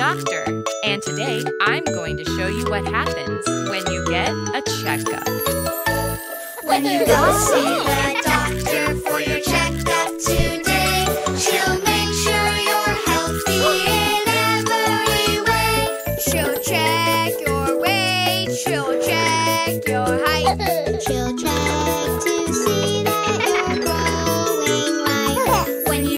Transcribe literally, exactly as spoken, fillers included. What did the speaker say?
doctor, and today I'm going to show you what happens when you get a checkup. When you go see the doctor for your checkup today, she'll make sure you're healthy in every way. She'll check your weight, she'll check your height.